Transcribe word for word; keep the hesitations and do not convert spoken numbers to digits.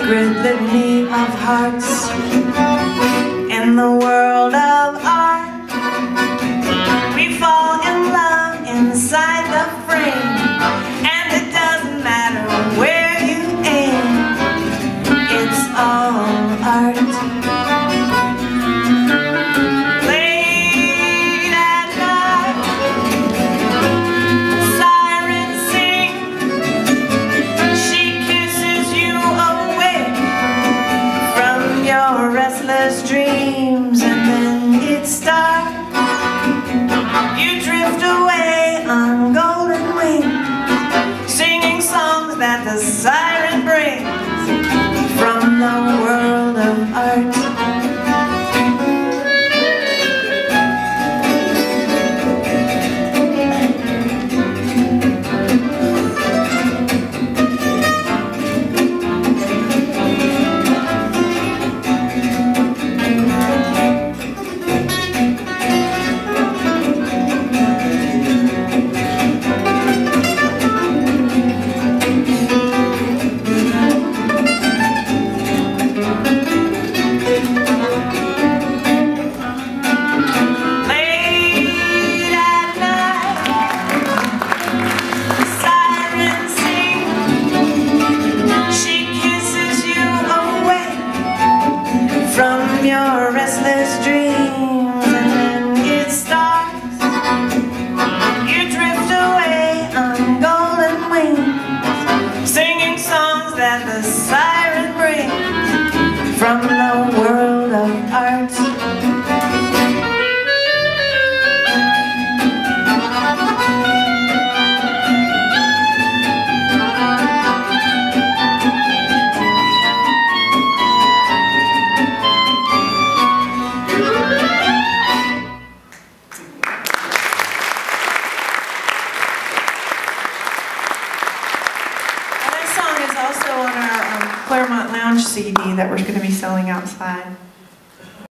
sacred litany of hearts in the world of art. We fall in love inside the frame, and it doesn't matter where you aim, it's all art. Late at night, sirens sing, she kisses you awake from your restless dreams, and then it starts. You drift away on golden wings, singing songs that the siren brings from the world of art. From your restless dreams, and then it starts. You drift away on golden wings, singing songs that the siren brings from the world of art. Also on our um, Claremont Lounge C D that we're going to be selling outside.